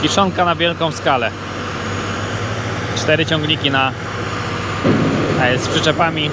Kiszonka na wielką skalę. 4 ciągniki z przyczepami.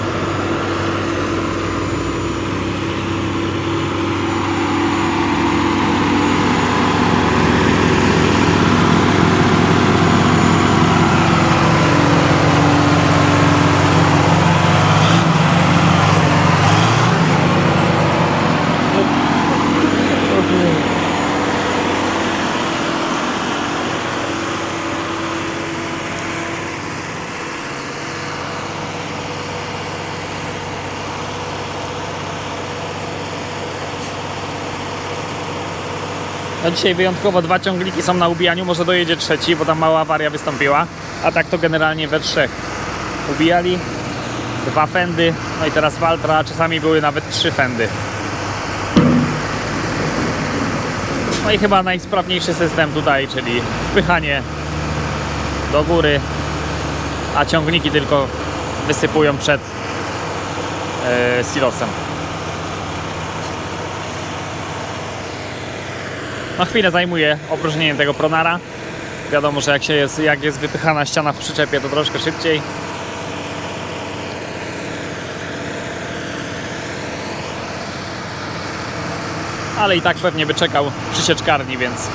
No dzisiaj wyjątkowo 2 ciągniki są na ubijaniu, może dojedzie trzeci, bo tam mała awaria wystąpiła, a tak to generalnie we 3 ubijali, 2 fendy, no i teraz Valtra, a czasami były nawet 3 fendy. No i chyba najsprawniejszy system tutaj, czyli wpychanie do góry, a ciągniki tylko wysypują przed silosem. No chwilę zajmuje opróżnienie tego pronara. Wiadomo, że jak jest wypychana ściana w przyczepie, to troszkę szybciej. Ale i tak pewnie by czekał przy sieczkarni, więc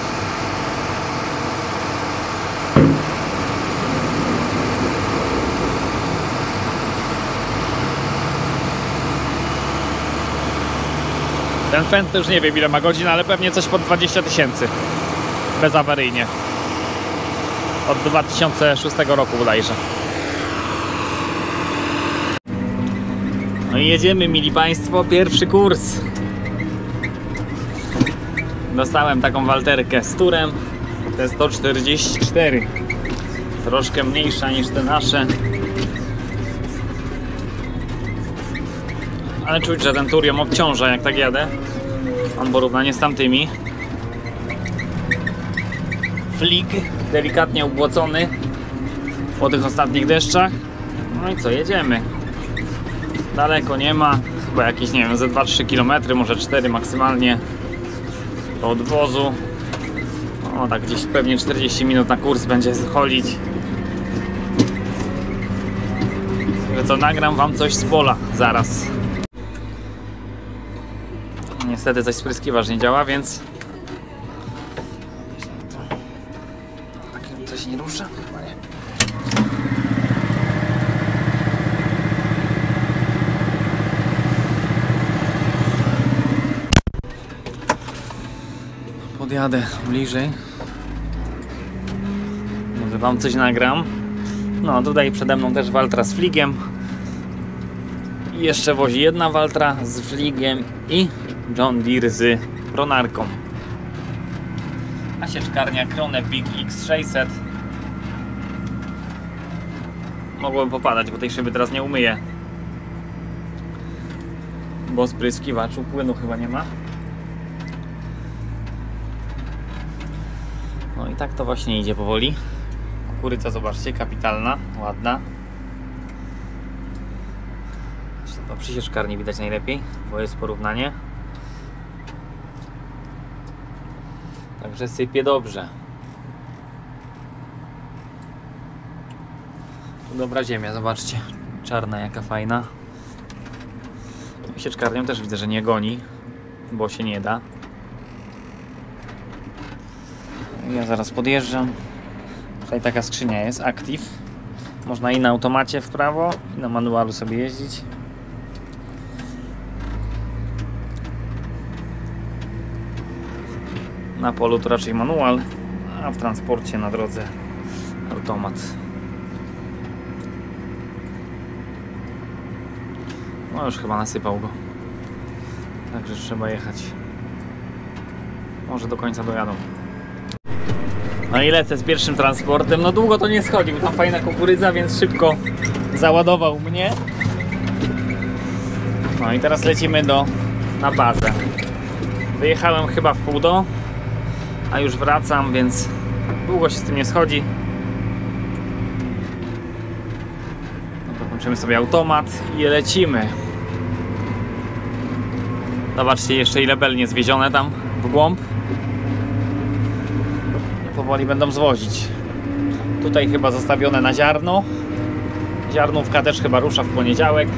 ten fend to już nie wiem ile ma godzin, ale pewnie coś pod 20 000 bezawaryjnie. Od 2006 roku bodajże. No i jedziemy, mili Państwo, pierwszy kurs. Dostałem taką walterkę z turem. T144. Troszkę mniejsza niż te nasze. Ale czuć, że ten tur ją obciąża, jak tak jadę. Mam porównanie z tamtymi. Flik delikatnie ubłocony po tych ostatnich deszczach. No i co, jedziemy. Daleko nie ma. Chyba jakieś, nie wiem, ze 2-3 km, może 4 maksymalnie do odwozu. O, tak gdzieś pewnie 40 minut na kurs będzie chodzić. Że co, nagram Wam coś z pola zaraz. Niestety coś spryskiwacz nie działa, więc coś nie rusza? Chyba nie. Podjadę bliżej. Może Wam coś nagram. No tutaj przede mną też Valtra z fligiem. I jeszcze wozi jedna Valtra z fligiem i John Deere z pronarką. A sieczkarnia Krone Big X600. Mogłoby popadać, bo tej szyby teraz nie umyję, bo spryskiwaczu płynu chyba nie ma. No i tak to właśnie idzie powoli. Kukurydza, zobaczcie, kapitalna, ładna. To przy sieczkarni widać najlepiej, bo jest porównanie. Także sypie dobrze. Tu dobra ziemia, zobaczcie. Czarna, jaka fajna. Sieczkarnią też widzę, że nie goni, bo się nie da. Ja zaraz podjeżdżam. Tutaj taka skrzynia jest, Active. Można i na automacie w prawo, i na manualu sobie jeździć. Na polu to raczej manual, a w transporcie na drodze automat. No już chyba nasypał go. Także trzeba jechać. Może do końca dojadą. No i lecę z pierwszym transportem. No długo to nie schodzi, bo tam fajna kukurydza, więc szybko załadował mnie. No i teraz lecimy na bazę. Wyjechałem chyba w pół do, a już wracam, więc długo się z tym nie schodzi. No, włączymy sobie automat i lecimy. Zobaczcie jeszcze ile bel nie zwiezione tam w głąb. powoli będą zwozić. Tutaj chyba zostawione na ziarno. Ziarnówka też chyba rusza w poniedziałek.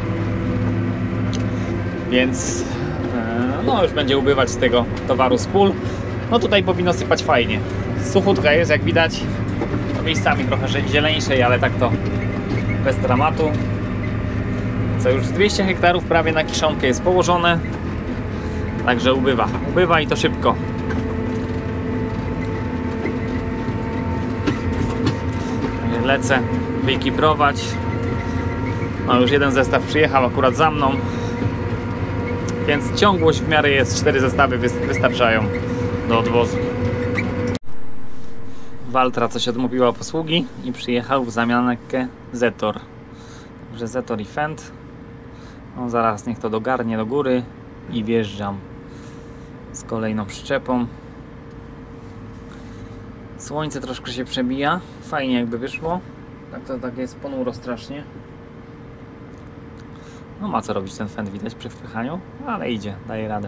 Więc no już będzie ubywać z tego towaru z pól. No tutaj powinno sypać fajnie. Suchutka jest, jak widać. Miejscami trochę zieleńszej, ale tak to bez dramatu. Co już 200 hektarów prawie na kiszonkę jest położone. Także ubywa. Ubywa i to szybko. Lecę wyekiprować. No już jeden zestaw przyjechał akurat za mną. Więc ciągłość w miarę jest. 4 zestawy wystarczają do odwozu. Valtra coś odmówiła posługi i przyjechał w zamiankę Zetor. Także Zetor i Fendt. No zaraz niech to dogarnie do góry i wjeżdżam z kolejną przyczepą. Słońce troszkę się przebija. Fajnie jakby wyszło. Tak jest ponuro strasznie. No ma co robić ten Fendt, widać przy wpychaniu, ale idzie, daje radę.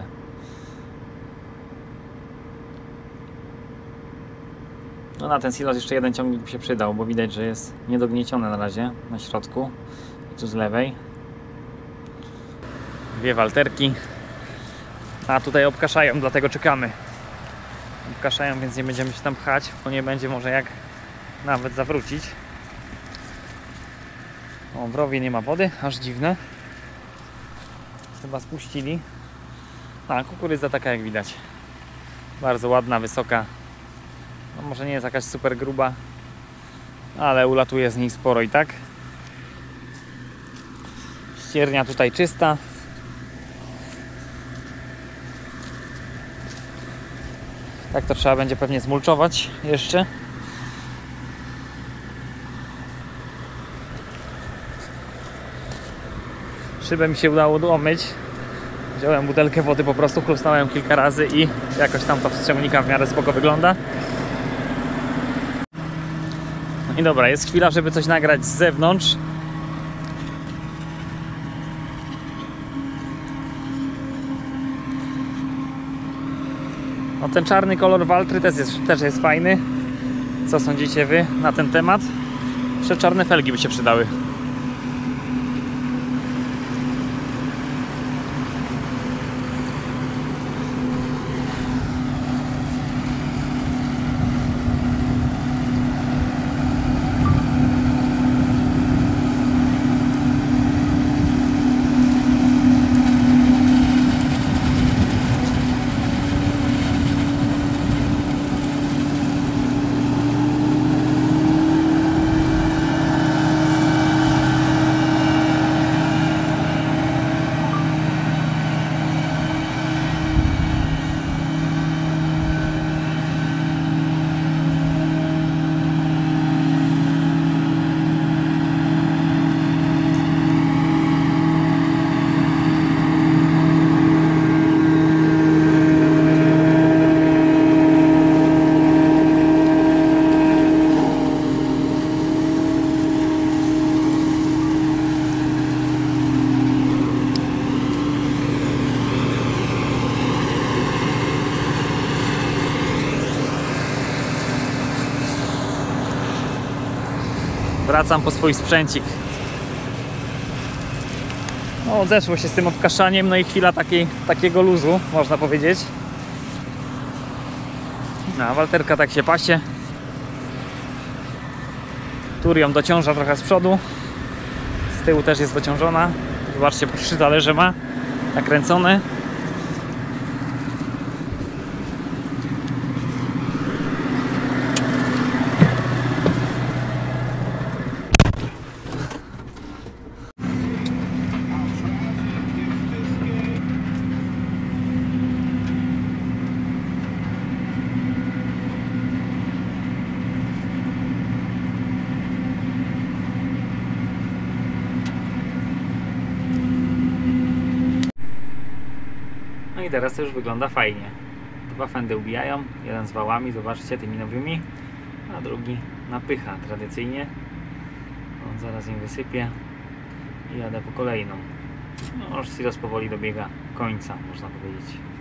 No na ten silos jeszcze jeden ciągnik by się przydał, bo widać, że jest niedognieciony na razie na środku. I tu z lewej. 2 walterki. A tutaj obkaszają, dlatego czekamy. Obkaszają, więc nie będziemy się tam pchać, bo nie będzie może jak nawet zawrócić. O, w rowie nie ma wody, aż dziwne. Chyba spuścili. A, kukurydza taka jak widać. Bardzo ładna, wysoka. No, może nie jest jakaś super gruba, ale ulatuje z niej sporo i tak. Ściernia tutaj czysta. Tak to trzeba będzie pewnie zmulczować jeszcze. Szybę mi się udało domyć. Wziąłem butelkę wody, po prostu chrustałem kilka razy i jakoś tam to wstrzemnika w miarę spoko wygląda. No i dobra, jest chwila, żeby coś nagrać z zewnątrz. No ten czarny kolor Valtry też jest fajny. Co sądzicie wy na ten temat? Jeszcze czarne felgi by się przydały. Wracam po swój sprzęcik. No, zeszło się z tym obkaszaniem, no i chwila takiego luzu, można powiedzieć. No, walterka tak się pasie. Tur ją dociąża trochę z przodu. Z tyłu też jest dociążona. Zobaczcie, 3 talerze ma nakręcone. No i teraz to już wygląda fajnie. 2 fendy ubijają, jeden z wałami, zobaczcie, tymi nowymi, a drugi napycha tradycyjnie. On zaraz im wysypie i jadę po kolejną. No już silos powoli dobiega końca, można powiedzieć.